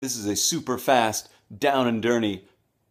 This is a super fast, down and dirty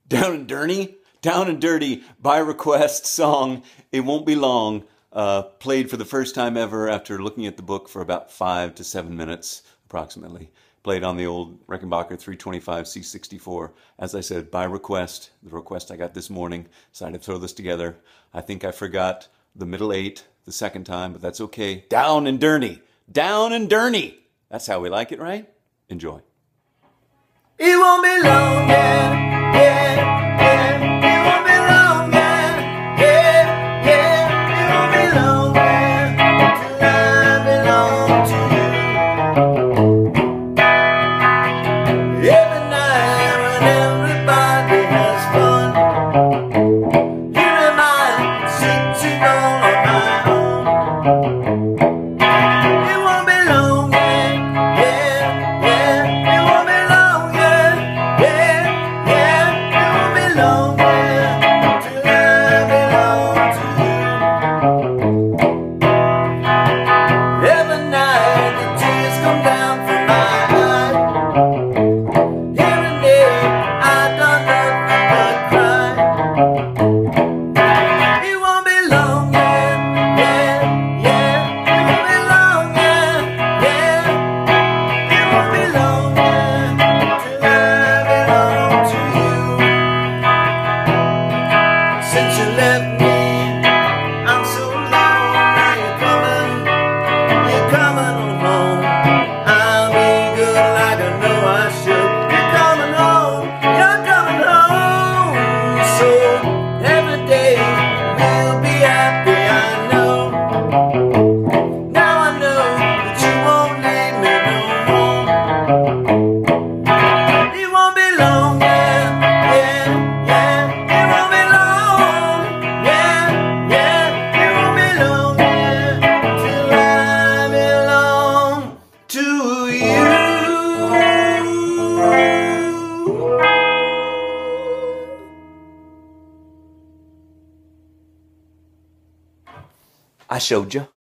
by request song. It won't be long. Played for the first time ever after looking at the book for about 5 to 7 minutes, approximately. Played on the old Rickenbacker 325 C64. As I said, by request. The request I got this morning. Decided to throw this together. I think I forgot the middle 8 the second time, but that's okay. Down and dirty. Down and dirty. That's how we like it, right? Enjoy. It won't be long, yeah, yeah, yeah. It won't be long, yeah, yeah, yeah. It won't be long, yeah, till I belong to you. Every night when everybody has fun, here am I, sitting all on my own. It won't be long, yeah, yeah, yeah. It won't be long, yeah, yeah, yeah. It won't be long, yeah, till I belong to you. Every night the tears come down from my eyes. Every day I done nothing but cry. It won't be long, yeah, yeah, yeah. It won't be long, yeah, yeah. It won't be long, yeah, till I belong to you. Since you left me, I'm so alone. Now you're coming on home. I'll be good like I know I should. You're coming home, so every day we'll be happy, I know. Now I know that you won't leave me no more. It won't be long, yeah, yeah, yeah. It won't be long, yeah, yeah. It won't be long, yeah, till I belong to you. I showed you.